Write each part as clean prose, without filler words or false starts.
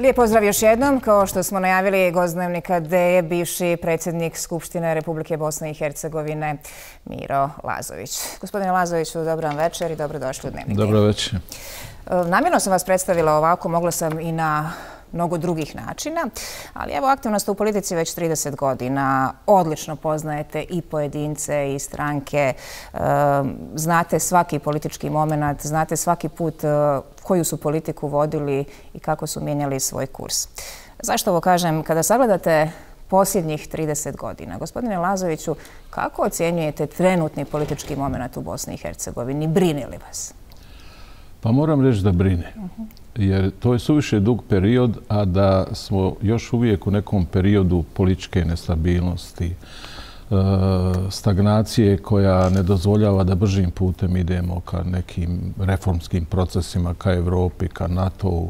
Lijep pozdrav još jednom. Kao što smo najavili, gost Dnevnika D je bivši predsjednik Skupštine Republike Bosne i Hercegovine Miro Lazović. Gospodine Lazoviću, dobro vam večer i dobrodošli u Dnevnik D. Dobro večer. Namjerno sam vas predstavila ovako, mogla sam i na mnogo drugih načina, ali evo, aktivno ste u politici već 30 godina, odlično poznajete i pojedince i stranke, znate svaki politički moment, znate svaki put koju su politiku vodili i kako su mijenjali svoj kurs. Zašto ovo kažem? Kada sagledate posljednjih 30 godina, gospodine Lazoviću, kako ocjenjujete trenutni politički moment u Bosni i Hercegovini? Brine li vas? Pa moram reći da brine. Jer to je suviše dug period, a da smo još uvijek u nekom periodu političke nestabilnosti, stagnacije koja ne dozvoljava da bržim putem idemo ka nekim reformskim procesima, ka Evropi, ka NATO-u.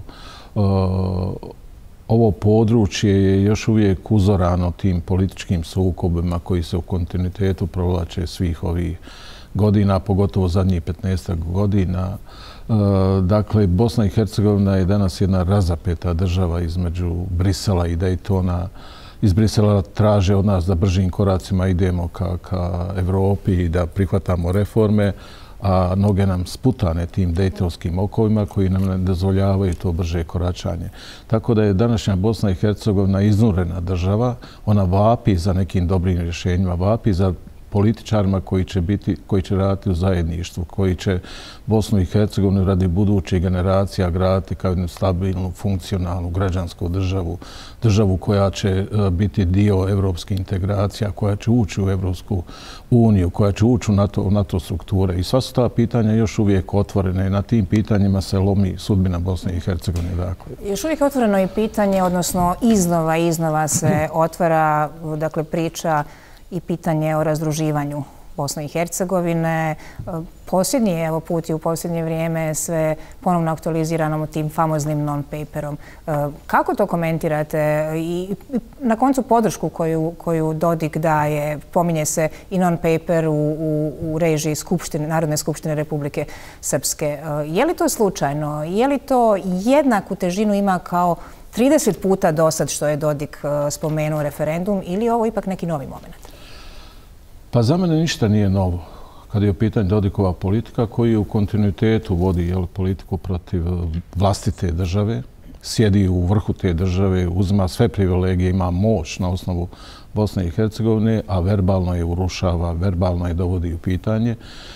Ovo područje je još uvijek uzorano tim političkim sukobima koji se u kontinuitetu provlače svih ovih godina, pogotovo zadnjih 15 godina. Dakle, Bosna i Hercegovina je danas jedna razapeta država između Brisela i Daytona. Iz Brisela traže od nas da bržim koracima idemo ka Evropi i da prihvatamo reforme, a noge nam sputane tim dejtonskim okovima koji nam ne dozvoljavaju to brže koračanje. Tako da je današnja Bosna i Hercegovina iznurena država. Ona vapi za nekim dobrim rješenjima, vapi za političarima koji će raditi u zajedništvu, koji će Bosnu i Hercegovinu radi budućih generacija graditi kao jednu stabilnu, funkcionalnu građansku državu, državu koja će biti dio evropskih integracija, koja će ući u Evropsku uniju, koja će ući u NATO strukture. I sva su ta pitanja još uvijek otvorene i na tim pitanjima se lomi sudbina Bosne i Hercegovine. Dakle. Još uvijek je otvoreno i pitanje, odnosno iznova se otvara priča i pitanje o razdruživanju Bosne i Hercegovine. Posljednji put i u posljednje vrijeme sve ponovno aktualizirano tim famoznim non-paperom. Kako to komentirate? I na koncu podršku koju Dodik daje, pominje se i non-paper u režiji Narodne skupštine Republike Srpske. Je li to slučajno? Je li to jednaku težinu ima kao 30 puta do sad što je Dodik spomenuo referendum ili je ovo ipak neki novi moment? Pa za mene ništa nije novo kada je u pitanju Dodikova politika koji u kontinuitetu vodi politiku protiv vlastite države, sjedi u vrhu te države, uzima sve privilegije, ima moć na osnovu Bosne i Hercegovine, a verbalno je urušava, verbalno je dovodi u pitanje.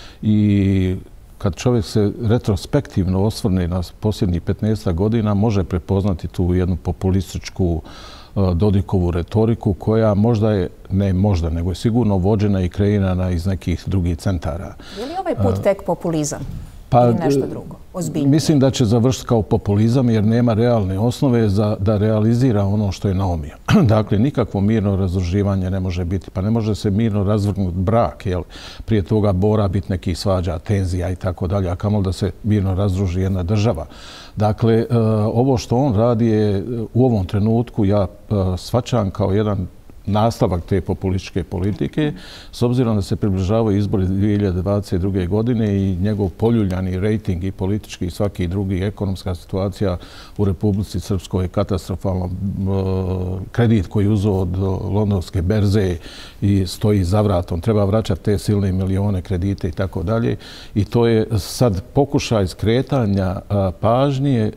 I kad čovjek se retrospektivno osvrne na posljednjih 15 godina, može prepoznati tu jednu populističku Dodikovu retoriku koja nego je sigurno vođena i kreirana iz nekih drugih centara. Je li ovaj put tek populizam ili nešto drugo? Ozbiljnije? Mislim da će završiti kao populizam jer nema realne osnove da realizira ono što je naumio. Dakle, nikakvo mirno razdruživanje ne može biti. Pa ne može se mirno razvrgnuti brak. Prije toga mora biti nekih svađa, tenzija i tako dalje, a kamoli da se mirno razdruži jedna država. Dakle, ovo što on radi je u ovom trenutku ja shvaćam kao jedan nastavak te populističke politike, s obzirom da se približavaju izbori 2022. godine i njegov poljuljani rejting i politički i svaki drugi ekonomska situacija u Republici Srpskoj je katastrofalno. Kredit koji je uzeo od londonske berze i stoji za vratom. Treba vraćati te silne milione kredite i tako dalje. I to je sad pokušaj skretanja pažnje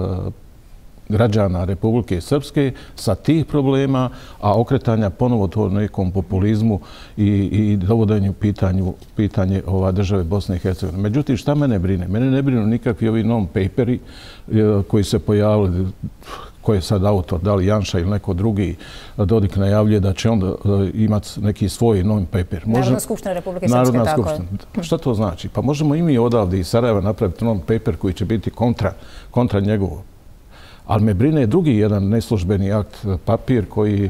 građana Republike Srpske sa tih problema, a okretanja ponovo to nekom populizmu i dovodenju pitanje države Bosne i Hercegovine. Međutim, šta mene brine? Mene ne brinu nikakvi ovi non-paperi koji se pojavili, ko je sad autor, da li Janša ili neko drugi. Dodik najavljuje da će onda imati neki svoj non-paper. Narodna skupština Republike Srpske, tako je. Šta to znači? Pa možemo i mi odavde iz Sarajeva napraviti non-paper koji će biti kontra njegovog. Ali me brine drugi jedan neslužbeni akt, papir koji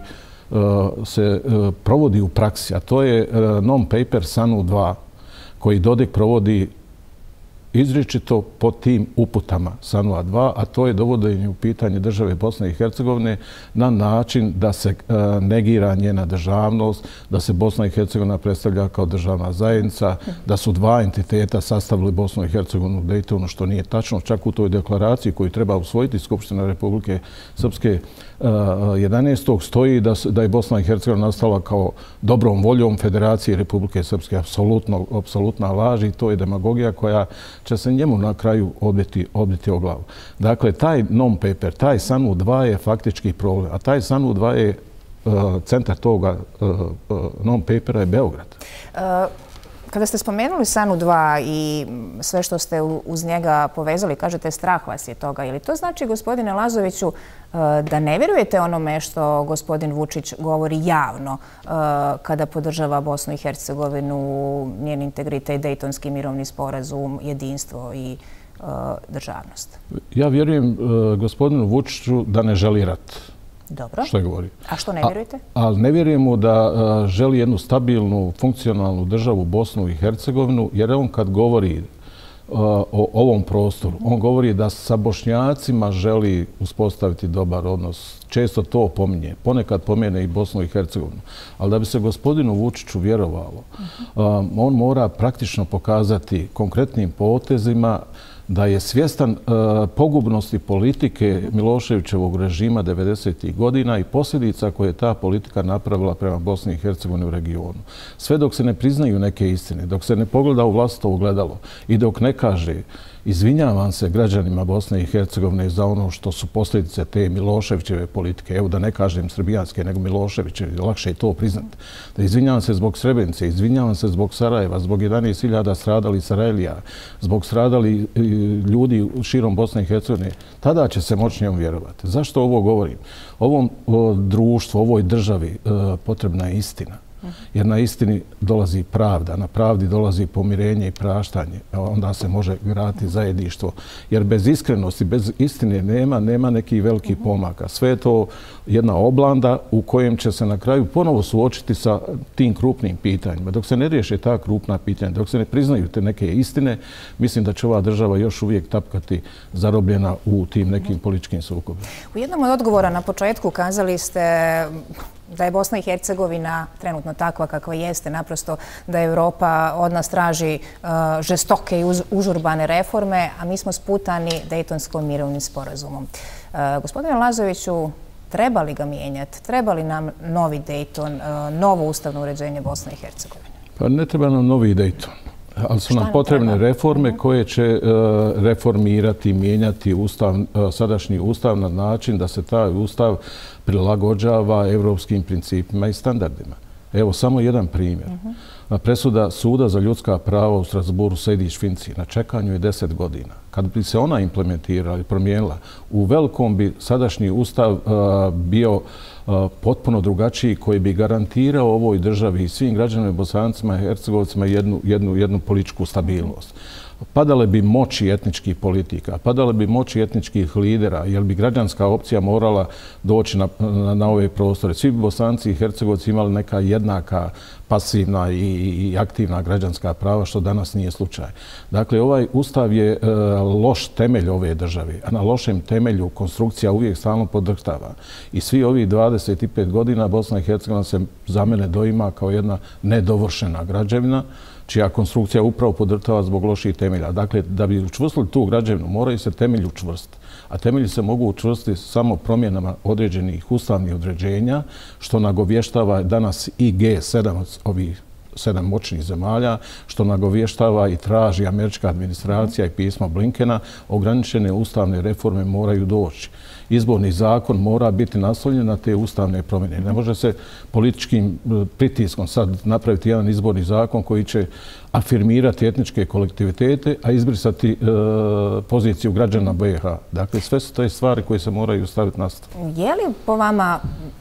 se provodi u praksi, a to je non-paper SANU 2, koji Dodik provodi izričito po tim uputama SANU 2, a to je dovođenje u pitanje države Bosne i Hercegovine na način da se negira njena državnost, da se Bosna i Hercegovina predstavlja kao državna zajednica, da su dva entiteta sastavili Bosnu i Hercegovinu u Dejtonu, što nije tačno. Čak u toj deklaraciji koju treba usvojiti Skupština Republike Srpske 11. stoji da je Bosna i Hercegovina nastala kao dobrom voljom Federacije Republike Srpske. Apsolutna laž i to je demagogija koja će se njemu na kraju odbiti o glavu. Dakle, taj non-paper, taj SANU 2 je faktički problem, a taj SANU 2 je centar toga non-papera je Beograd. Kada ste spomenuli SANU 2 i sve što ste uz njega povezali, kažete strah vas je toga. Je li to znači, gospodine Lazoviću, da ne vjerujete onome što gospodin Vučić govori javno kada podržava Bosnu i Hercegovinu, njen integritet, Dejtonski mirovni sporazum, jedinstvo i državnost? Ja vjerujem gospodinu Vučiću da ne želi rat. Dobro. Što je govorio. A što ne vjerujete? Ali ne vjerujemo da želi jednu stabilnu, funkcionalnu državu Bosnu i Hercegovinu, jer on kad govori o ovom prostoru, on govori da sa Bošnjacima želi uspostaviti dobar odnos. Često to pominje. Ponekad pomene i Bosnu i Hercegovinu. Ali da bi se gospodinu Vučiću vjerovalo, on mora praktično pokazati konkretnim potezima da je svjestan pogubnosti politike Miloševićevog režima 90. godina i posljedica koje je ta politika napravila prema Bosni i Hercegovini u regionu. Sve dok se ne priznaju neke istine, dok se ne pogleda u vlastito ogledalo i dok ne kaže izvinjavam se građanima Bosne i Hercegovine za ono što su posljedice te Miloševićeve politike. Evo da ne kažem srbijanske, nego Miloševićeve, lakše je to priznati. Da izvinjavam se zbog Srebrenice, izvinjavam se zbog Sarajeva, zbog 11.000 stradali Sarajlija, zbog stradali ljudi širom Bosne i Hercegovine. Tada će se moći njemu vjerovati. Zašto ovo govorim? Ovom društvu, ovoj državi potrebna je istina. Jer na istini dolazi pravda, na pravdi dolazi pomirenje i praštanje. Onda se može graditi zajedništvo. Jer bez iskrenosti, bez istine nema nekih velikih pomaka. Sve je to jedna oblanda u kojem će se na kraju ponovo suočiti sa tim krupnim pitanjima. Dok se ne riješe ta krupna pitanja, dok se ne priznaju te neke istine, mislim da će ova država još uvijek tapkati zarobljena u tim nekim političkim sukobima. U jednom od odgovora na početku kazali ste da je Bosna i Hercegovina trenutno takva kakva jeste, naprosto da Evropa od nas traži žestoke i užurbane reforme, a mi smo sputani Dejtonskom mirovnim sporazumom. Gospodine Lazoviću, treba li ga mijenjati? Treba li nam novi Dejton, novo ustavno uređenje Bosne i Hercegovine? Pa ne treba nam novi Dejton. Ali su nam potrebne reforme koje će reformirati, mijenjati sadašnji ustav na način da se taj ustav prilagođava evropskim principima i standardima. Evo, samo jedan primjer. Presuda Suda za ljudska prava u Strasburu Sejdić-Finci na čekanju je 10 godina. Kad bi se ona implementirala i promijenila, u velikom bi sadašnji ustav bio potpuno drugačiji, koji bi garantirao ovoj državi i svim građanima, Bosancima i Hercegovcima jednu političku stabilnost. Padale bi moći etničkih politika, padale bi moći etničkih lidera, jer bi građanska opcija morala doći na ove prostore. Svi bi Bosanci i Hercegovci imali neka jednaka pasivna i aktivna građanska prava, što danas nije slučaj. Dakle, ovaj ustav je loš temelj ove države, a na lošem temelju konstrukcija uvijek stalno podrhtava. I svi ovih 25 godina Bosna i Hercegovina se za mene doima kao jedna nedovršena građevina, čija konstrukcija upravo podrhtava zbog loših temelja. Dakle, da bi učvrstili tu građevinu, moraju se temelji učvrstiti. A temelji se mogu učvrstiti samo promjenama određenih ustavnih određenja, što nagovještava danas i G7, ovih 7 moćnih zemalja, što nagovještava i traži američka administracija i pismo Blinkena, ograničene ustavne reforme moraju doći. Izborni zakon mora biti naslonjen na te ustavne promjene. Ne može se političkim pritiskom sad napraviti jedan izborni zakon koji će afirmirati etničke kolektivitete, a izbrisati poziciju građana BiH. Dakle, sve su te stvari koje se moraju staviti na stranu. Je li po vama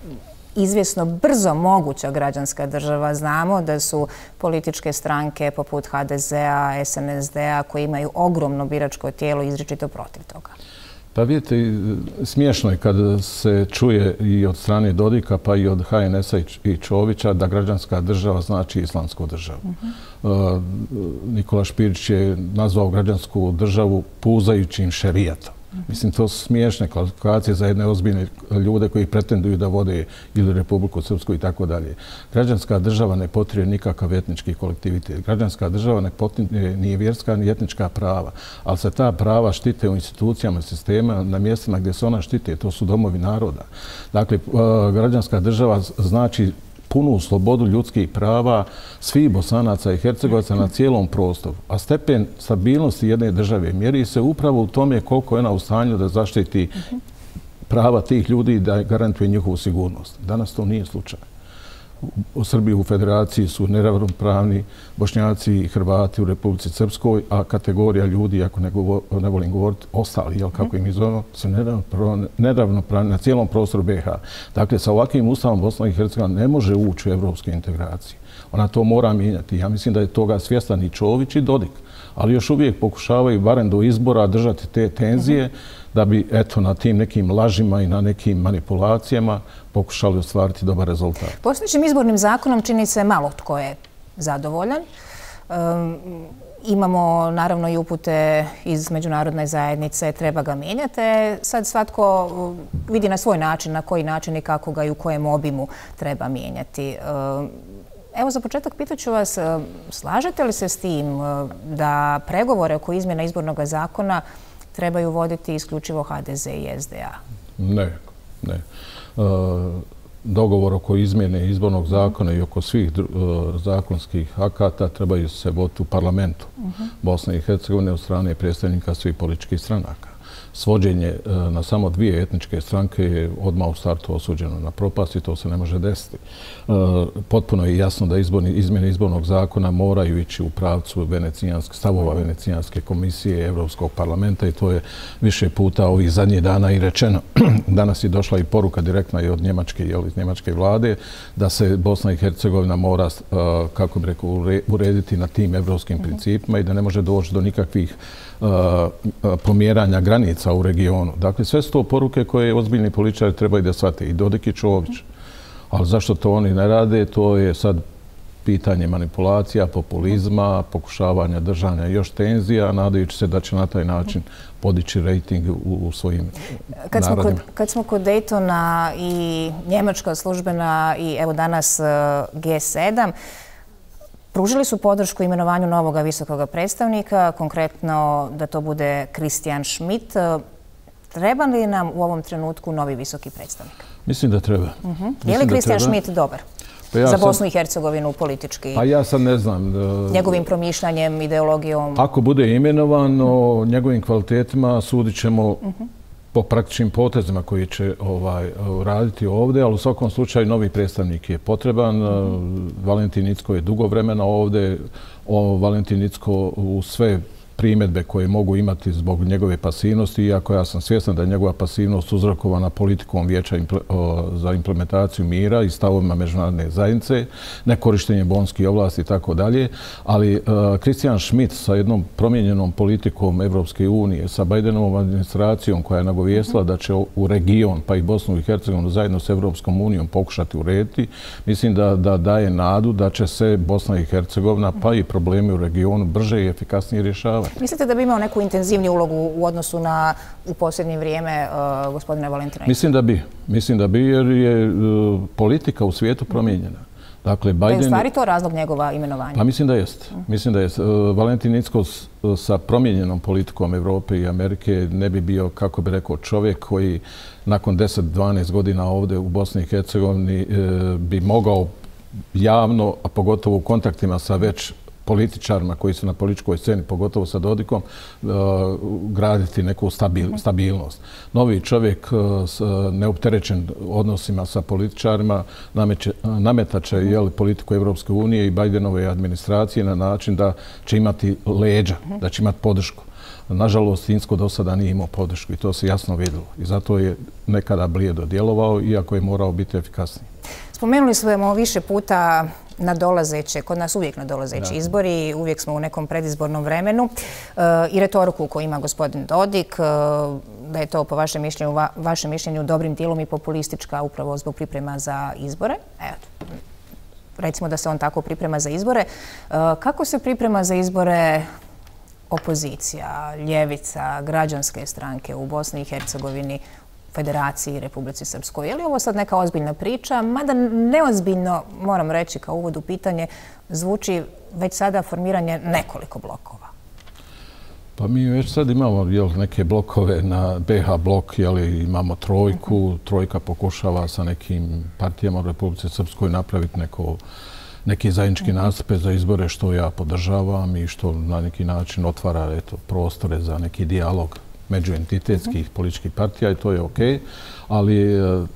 izvjesno brzo moguća građanska država? Znamo da su političke stranke poput HDZ-a, SNSD-a koji imaju ogromno biračko tijelo izričito protiv toga. Pa vidite, smiješno je kad se čuje i od strane Dodika pa i od HNS-a i Čovića da građanska država znači islamsku državu. Nikola Špirić je nazvao građansku državu puzajućim šerijatom. Mislim, to su smiješne kvalifikacije za jedne ozbiljne ljude koji pretenduju da vode ili Republiku Srpsku i tako dalje. Građanska država ne potrebuje nikakav etnički kolektivitet. Građanska država ne potrebuje ni vjerska ni etnička prava, ali se ta prava štite u institucijama i sistema na mjestima gdje se ona štite. To su domovi naroda. Dakle, građanska država znači punu slobodu ljudskih prava svih Bosanaca i Hercegovaca na cijelom prostoru. A stepen stabilnosti jedne države mjeri se upravo u tome koliko je ona u stanju da zaštiti prava tih ljudi i da garantuje njihovu sigurnost. Danas to nije slučaj. U Srbiji u federaciji su neravnopravni Bošnjaci i Hrvati u Republici Srpskoj, a kategorija ljudi, ako ne volim govoriti, ostali, kako im izvojamo, su neravnopravni na cijelom prostoru BiH. Dakle, sa ovakvim ustavom Bosna i Hercegovina ne može ući u evropske integracije. Ona to mora mijenjati. Ja mislim da je toga svjestan i Čović i Dodik, ali još uvijek pokušavaju barem do izbora držati te tenzije da bi, eto, na tim nekim lažima i na nekim manipulacijama pokušali ostvariti dobar rezultat. Postojećim izbornim zakonom čini se malo tko je zadovoljan. Imamo naravno i upute iz međunarodne zajednice, treba ga mijenjati. Sad svatko vidi na svoj način, na koji način i kako ga i u kojem obimu treba mijenjati. Evo za početak pitaću vas, slažete li se s tim da pregovore oko izmjena izbornog zakona trebaju voditi isključivo HDZ i SDA? Ne. Dogovor oko izmjene izbornog zakona i oko svih zakonskih akata trebaju se voditi u parlamentu Bosne i Hercegovine od strane predstavnika svih političkih stranaka. Svođenje na samo dvije etničke stranke je odmah u startu osuđeno na propast i to se ne može desiti. Potpuno je jasno da izmjene izbornog zakona moraju ići u pravcu stavova Venecijanske komisije Evropskog parlamenta i to je više puta ovih zadnjih dana i rečeno. Danas je došla i poruka direktna i od njemačke vlade da se Bosna i Hercegovina mora, kako bih rekao, urediti na tim evropskim principima i da ne može doći do nikakvih pomjeranja granica u regionu. Dakle, sve su to poruke koje ozbiljni političari trebaju da shvate, i Dodik i Čović. Ali zašto to oni ne rade, to je sad pitanje manipulacija, populizma, pokušavanja držanja još tenzija, nadajući se da će na taj način podići rejting u svojim narodima. Kad smo kod Daytona i njemačka službena i evo danas G7, pružili su podršku imenovanju novog visokog predstavnika, konkretno da to bude Christian Schmidt. Treba li nam u ovom trenutku novi visoki predstavnik? Mislim da treba. Je li Christian Schmidt dobar za Bosnu i Hercegovinu politički? Pa ja sad ne znam. Njegovim promišljanjem, ideologijom? Ako bude imenovan, o njegovim kvalitetima sudit ćemo po praktičnim potezima koji će raditi ovdje, ali u svakom slučaju novi predstavnik je potreban. Valentin Incko je dugo vremena ovdje. Valentin Incko u sve primjedbe koje mogu imati zbog njegove pasivnosti, iako ja sam svjestan da je njegova pasivnost uzrokovana politikom Vijeća za implementaciju mira i stavovima međunarodne zajednice, nekorištenje bonskih ovlasti i tako dalje, ali Christian Schmidt sa jednom promijenjenom politikom Evropske unije, sa Bidenovom administracijom koja je nagovijestila da će u region, pa i Bosnu i Hercegovinu zajedno s Evropskom unijom pokušati urediti, mislim da daje nadu da će se Bosna i Hercegovina, pa i problemi u regionu brže i efikasnije rješavati. Mislite da bi imao neku intenzivniju ulogu u odnosu na u posljednje vrijeme gospodina Valentina? Mislim da bi jer je politika u svijetu promijenjena. Dakle, Biden... Da je u stvari to razlog njegova imenovanja? Pa mislim da jest. Valentin Incko sa promijenjenom politikom Evrope i Amerike ne bi bio, kako bi rekao, čovjek koji nakon 10-12 godina ovdje u Bosni i Hercegovini bi mogao javno, a pogotovo u kontaktima sa već političarima koji su na političkoj sceni, pogotovo sa Dodikom, graditi neku stabilnost. Novi čovjek neopterećen odnosima sa političarima nametaće politiku Evropske unije i Bidenove administracije na način da će imati leđa, da će imati podršku. Nažalost, Incko do sada nije imao podršku i to se jasno vidjelo. I zato je nekada blijedo djelovao, iako je morao biti efikasniji. Spomenuli smo više puta nadolazeće, kod nas uvijek nadolazeći izbori, uvijek smo u nekom predizbornom vremenu i retoriku koju ima gospodin Dodik, da je to po vašem mišljenju dobrim dijelom i populistička upravo zbog priprema za izbore. Evo, recimo da se on tako priprema za izbore. Kako se priprema za izbore opozicija, ljevica, građanske stranke u Bosni i Hercegovini, Federaciji, Republici Srpskoj? Je li ovo sad neka ozbiljna priča? Mada neozbiljno, moram reći kao uvod u pitanje, zvuči već sada formiranje nekoliko blokova. Pa mi već sad imamo neke blokove na BH blok, imamo trojku, trojka pokušava sa nekim partijama u Republici Srpskoj napraviti neki zajednički nastupe za izbore, što ja podržavam i što na neki način otvara prostore za neki dijalog međuentitetskih političkih partija i to je okej, ali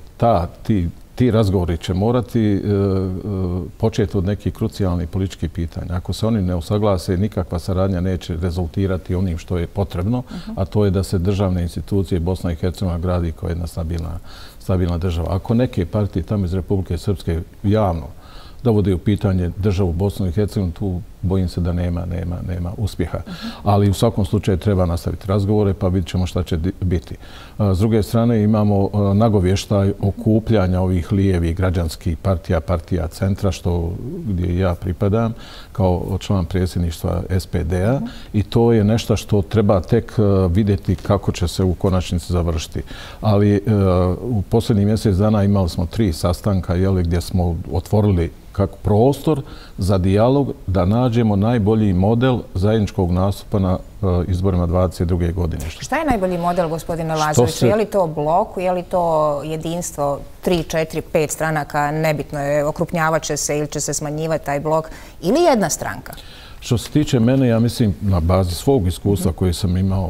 ti razgovori će morati početi od nekih krucijalnih političkih pitanja. Ako se oni ne usaglase, nikakva saradnja neće rezultirati onim što je potrebno, a to je da se državne institucije Bosna i Hercegovina gradi kao jedna stabilna država. Ako neke partije tamo iz Republike Srpske javno dovode u pitanje državu Bosnu i Hercegovinu, tu bojim se da nema uspjeha. Ali u svakom slučaju treba nastaviti razgovore, pa vidjet ćemo šta će biti. S druge strane imamo nagovještaj okupljanja ovih lijevih građanskih partija centra, gdje ja pripadam kao član predsjedništva SPD-a i to je nešto što treba tek vidjeti kako će se u konačnici završiti. Ali u posljednjih mjesec dana imali smo 3 sastanka gdje smo otvorili kako prostor za dijalog da nađemo najbolji model zajedničkog nastupa na izborima 2022. godine. Šta je najbolji model, gospodine Lazoviću? Je li to blok, je li to jedinstvo 3, 4, 5 stranaka, nebitno je, okrupnjavat će se ili će se smanjivati taj blok, ili jedna stranka? Što se tiče mene, ja mislim, na bazi svog iskustva koje sam imao,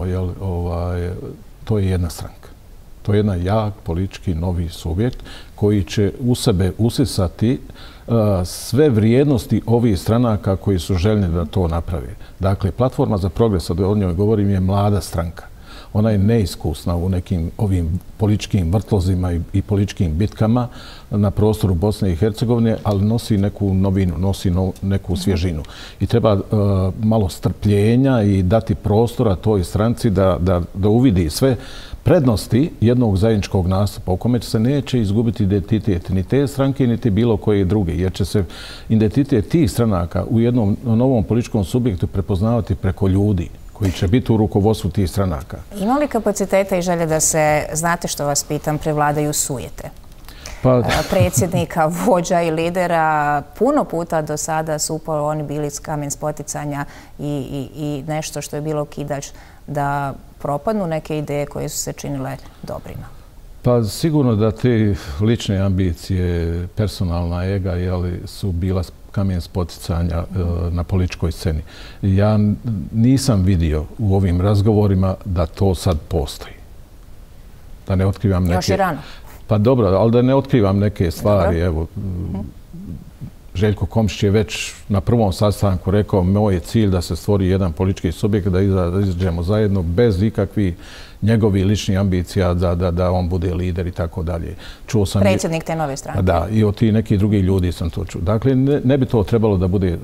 to je jedna stranka. To je jedan jak politički novi subjekt koji će u sebe usisati sve vrijednosti ovih stranaka koji su željni da to naprave. Dakle, Platforma za progres, o njoj govorim, je mlada stranka. Ona je neiskusna u nekim ovim političkim vrtlozima i političkim bitkama na prostoru Bosne i Hercegovine, ali nosi neku novinu, nosi neku svježinu. I treba malo strpljenja i dati prostora toj stranci da uvidi sve prednosti jednog zajedničkog nastupa u kome se neće izgubiti identitet ni te stranke, niti bilo koje druge, jer će se identitet tih stranaka u jednom novom političkom subjektu prepoznavati preko ljudi koji će biti u rukovodstvu tih stranaka. Ima li kapaciteta i želje da se, znate što vas pitam, prevladaju sujete? Predsjednika, vođa i lidera, puno puta do sada su upravo oni bili kamen spoticanja i nešto što je bilo kidač da propadnu neke ideje koje su se činile dobrima. Pa sigurno da te lične ambicije, personalna ega, su bila kamen spoticanja na političkoj sceni. Ja nisam vidio u ovim razgovorima da to sad postoji. Da ne otkrivam neke... Još je rano. Pa dobro, ali da ne otkrivam neke stvari. Evo, Željko Komšić je već na prvom sastanku rekao moj je cilj da se stvori jedan politički subjekt, da izađemo zajedno bez ikakvih njegovih ličnih ambicija da on bude lider i tako dalje. Predsjednik te nove stranke. Da, i od tih nekih drugih ljudi sam to čuo. Dakle, ne bi to trebalo da bude,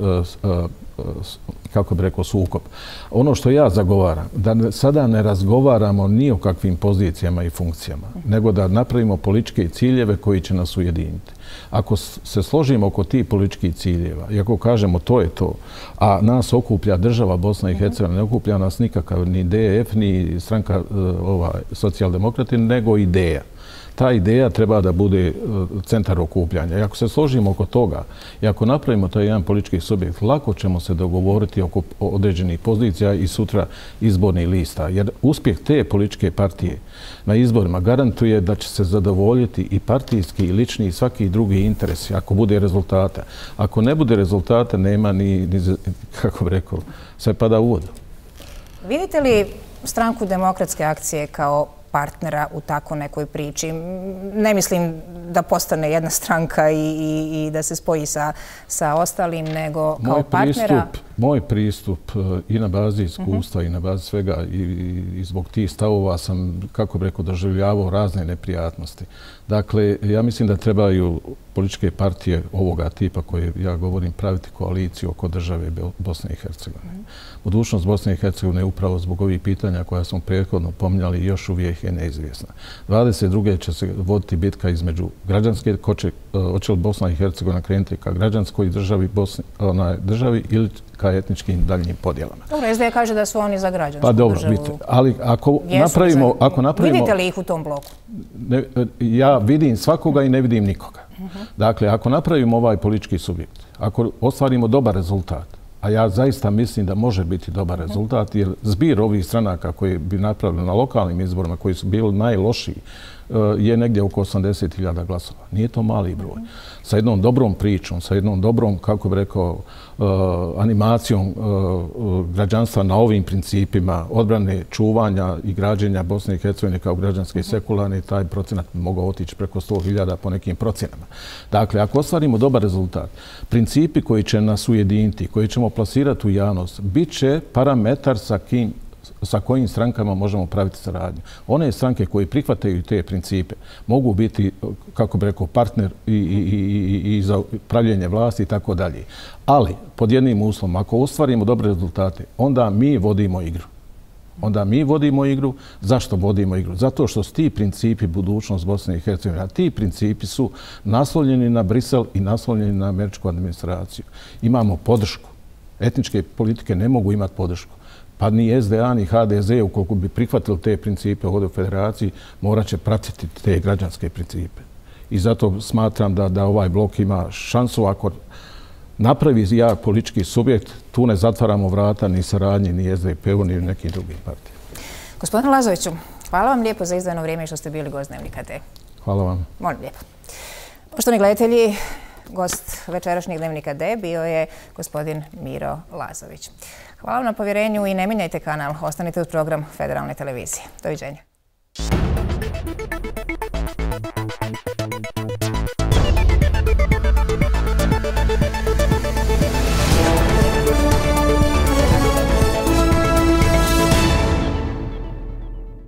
kako bi rekao, sukob. Ono što ja zagovaram, da sada ne razgovaramo ni o kakvim pozicijama i funkcijama, nego da napravimo političke ciljeve koji će nas ujediniti. Ako se složimo oko tih političkih ciljeva i ako kažemo to je to, a nas okuplja država Bosna i Hercegovina, ne okuplja nas nikakav ni DF, ni stranka socijaldemokrati, nego ideja. Ta ideja treba da bude centar okupljanja. I ako se složimo oko toga i ako napravimo taj jedan politički subjekt, lako ćemo se dogovoriti oko određenih pozicija i sutra izbornih lista. Jer uspjeh te političke partije na izborima garantuje da će se zadovoljiti i partijski, i lični, i svaki drugi interesi, ako bude rezultata. Ako ne bude rezultata, nema ni kako bih rekao, sve pada u vodu. Vidite li Stranku demokratske akcije kao partnera u tako nekoj priči? Ne mislim da postane jedna stranka i da se spoji sa ostalim, nego kao partnera. moj pristup i na bazi iskustva i na bazi svega i zbog tih stavova sam, kako bi rekao, doživljavao razne neprijatnosti. Dakle, ja mislim da trebaju političke partije ovoga tipa koje ja govorim praviti koaliciju oko države Bosne i Hercegovine. Budućnost Bosne i Hercegovine upravo zbog ovih pitanja koja smo prethodno pominjali još uvijek je neizvjesna. 22. će se voditi bitka između građanske, hoće li Bosna i Hercegovina krenuti ka građanskoj državi ili ka etničkim daljnjim podjelama. Dobro, SDA kaže da su oni za građansku državu. Pa dobro, ali ako napravimo... Vidite li ih u tom bloku? Ja vidim svakoga i ne vidim nikoga. Dakle, ako napravimo ovaj politički subjekt, ako ostvarimo dobar rezultat, a ja zaista mislim da može biti dobar rezultat, jer zbir ovih stranaka koji bi napravili na lokalnim izborima, koji su bili najlošiji, je negdje oko 80.000 glasova. Nije to mali broj. Sa jednom dobrom pričom, sa jednom dobrom, kako bih rekao, animacijom građanstva na ovim principima odbrane, čuvanja i građenja Bosne i Hercegovine kao građanske i sekularne, taj procenat mogao otići preko 100.000 po nekim procenama. Dakle, ako ostvarimo dobar rezultat, principi koji će nas ujediniti, koji ćemo plasirati u javnost, bit će parametar sa kojim strankama možemo praviti saradnju. One stranke koje prihvataju te principe mogu biti, kako bi rekao, partner i za pravljenje vlasti i tako dalje. Ali, pod jednim uslovom, ako ostvarimo dobre rezultate, onda mi vodimo igru. Zašto vodimo igru? Zato što su ti principi budućnost Bosne i Hercegovine. A ti principi su naslovljeni na Brisel i naslovljeni na američku administraciju. Imamo podršku. Etničke politike ne mogu imati podršku. Pa ni SDA, ni HDZ, ukoliko bi prihvatili te principe ovdje u federaciji, morat će pratiti te građanske principe. I zato smatram da ovaj blok ima šansu ako napravi jak politički subjekt, tu ne zatvaramo vrata ni saradnji, ni SDP-u, ni nekim drugim partijama. Gospodine Lazoviću, hvala vam lijepo za izdvojeno vrijeme što ste bili gost Dnevnika D. Hvala vam. Molim lijepo. Poštovani gledatelji, gost večerašnjeg Dnevnika D bio je gospodin Miro Lazović. Hvala vam na povjerenju i ne mijenjajte kanal. Ostanite uz program Federalne televizije. Doviđenja.